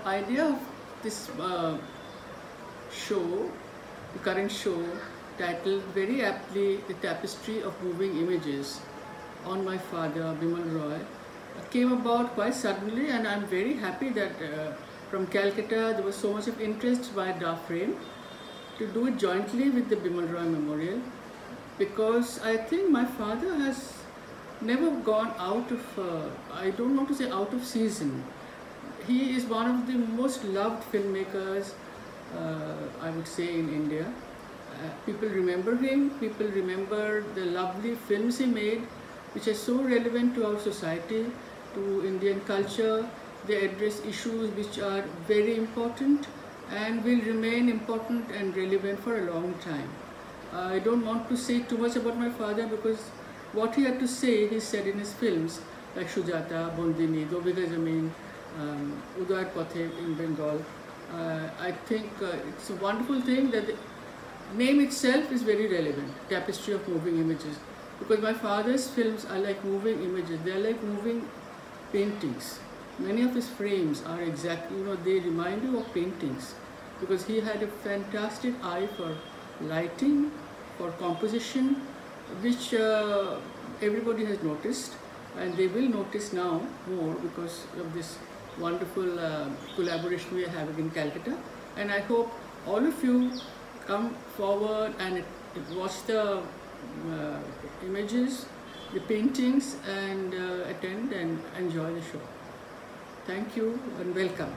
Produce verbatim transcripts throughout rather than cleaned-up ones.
idea of this uh, show, the current show, titled very aptly The Tapestry of Moving Images, on my father, Bimal Roy, came about quite suddenly, and I'm very happy that uh, from Calcutta there was so much of interest by Da Frame to do it jointly with the Bimal Roy Memorial, because I think my father has never gone out of, uh, I don't want to say out of season. He is one of the most loved filmmakers, uh, I would say, in India. Uh, people remember him, people remember the lovely films he made, which are so relevant to our society, to Indian culture. They address issues which are very important and will remain important and relevant for a long time. Uh, I don't want to say too much about my father, because what he had to say, he said in his films like Shujata, Bondini, Do Bigha Zameen, um, Udayar Pathe in Bengal. Uh, I think uh, it's a wonderful thing that the name itself is very relevant, Tapestry of Moving Images, because my father's films are like moving images, they are like moving paintings. Many of his frames are exactly, you know, they remind you of paintings, because he had a fantastic eye for lighting, for composition, which uh, everybody has noticed, and they will notice now more because of this wonderful uh, collaboration we are having in Calcutta. And I hope all of you come forward and watch the uh, images, the paintings, and uh, attend and enjoy the show. Thank you and welcome.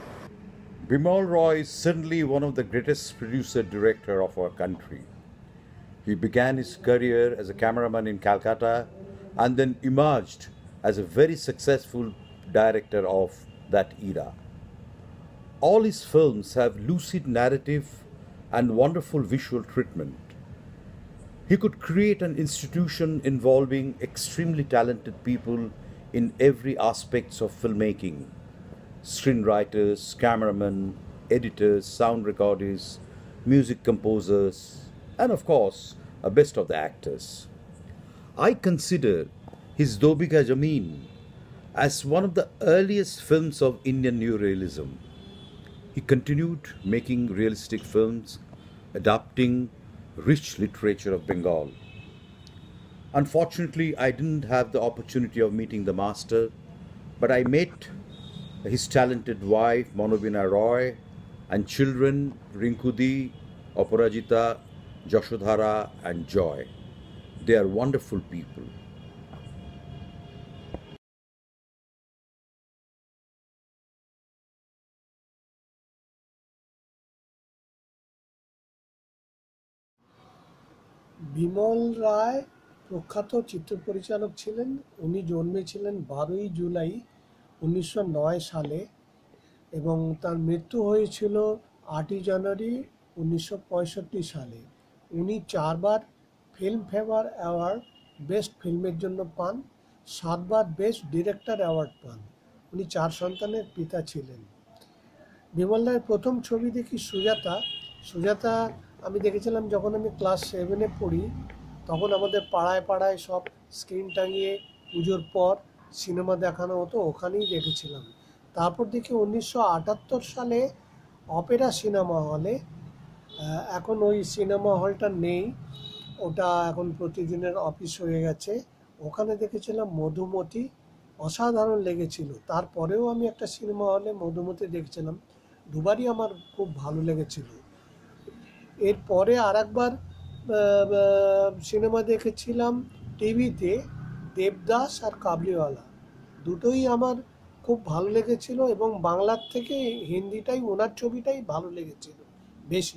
Bimal Roy is certainly one of the greatest producer-director of our country. He began his career as a cameraman in Calcutta and then emerged as a very successful director of that era. All his films have lucid narrative and wonderful visual treatment. He could create an institution involving extremely talented people in every aspects of filmmaking: screenwriters, cameramen, editors, sound recorders, music composers, and of course, a best of the actors. I consider his Do Bigha Zameen as one of the earliest films of Indian neorealism. He continued making realistic films, adapting rich literature of Bengal. Unfortunately, I didn't have the opportunity of meeting the master, but I met his talented wife, Manobina Roy, and children, Rinkudi, Aparajita, Jashodhara, and Joy. They are wonderful people. Bimal রায় প্রখ্যাত চিত্র পরিচালক ছিলেন। উনি জন্মেছিলেন বারোই জুলাই উনিশশো নয় সালে এবং তার মৃত্যু হয়েছিল আটই জানুয়ারি উনিশশো পঁয়ষট্টি সালে। উনি চারবার ফিল্মফেয়ার অ্যাওয়ার্ড বেস্ট ফিল্মের জন্য পান, সাতবার বেস্ট ডিরেক্টর অ্যাওয়ার্ড পান। উনি চার সন্তানের পিতা ছিলেন। বিমল রায়ের প্রথম ছবি দেখি সুজাতা। সুজাতা আমি দেখেছিলাম যখন আমি ক্লাস সেভেনে পড়ি, তখন আমাদের পাড়ায় পাড়ায় সব স্ক্রিন টাঙিয়ে পুজোর পর সিনেমা দেখানো হতো, ওখানেই দেখেছিলাম। তারপর দেখি উনিশশো আটাত্তর সালে অপেরা সিনেমা হলে, এখন ওই সিনেমা হলটা নেই, ওটা এখন প্রতিদিনের অফিস হয়ে গেছে। ওখানে দেখেছিলাম মধুমতি, অসাধারণ লেগেছিল। তারপরেও আমি একটা সিনেমা হলে মধুমতি দেখেছিলাম, দুবারই আমার খুব ভালো লেগেছিল। এরপরে আর একবার সিনেমা দেখেছিলাম টিভিতে, দেবদাস আর কাবলিওয়ালা, দুটোই আমার খুব ভালো লেগেছিল এবং বাংলার থেকে হিন্দিটাই, ওনার ছবিটাই ভালো লেগেছিল বেশি।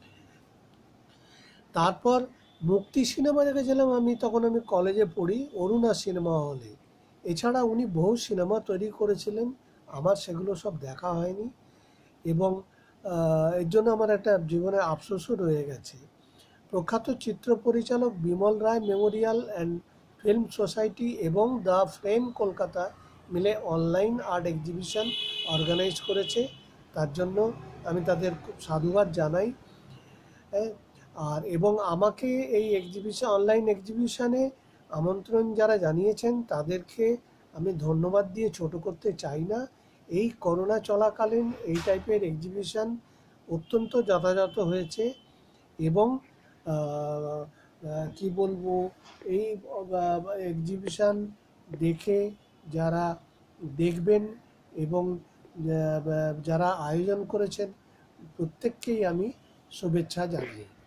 তারপর মুক্তি সিনেমা দেখেছিলাম আমি, তখন আমি কলেজে পড়ি, অরুণা সিনেমা হলে। এছাড়া উনি বহু সিনেমা তৈরি করেছিলেন, আমার সেগুলো সব দেখা হয়নি এবং এর জন্য আমার একটা জীবনে আফসোসও রয়ে গেছে। প্রখ্যাত চিত্র পরিচালক Bimal Roy memorial and film society এবং দ্য ফ্রেম কলকাতা মিলে অনলাইন আর্ট এক্সিবিশন অর্গানাইজ করেছে, তার জন্য আমি তাদের খুব সাধুবাদ জানাই। আর এবং আমাকে এই এক্সিবিশন, অনলাইন এক্সিবিশনে আমন্ত্রণ যারা জানিয়েছেন তাদেরকে আমি ধন্যবাদ দিয়ে ছোট করতে চাই না। এই করোনা চলাকালীন এই টাইপের এক্সিবিশন অত্যন্ত যথাযথ হয়েছে এবং কি বলবো এই এক্সিবিশন দেখে যারা দেখবেন এবং যারা আয়োজন করেছেন প্রত্যেককেই আমি শুভেচ্ছা জানাই।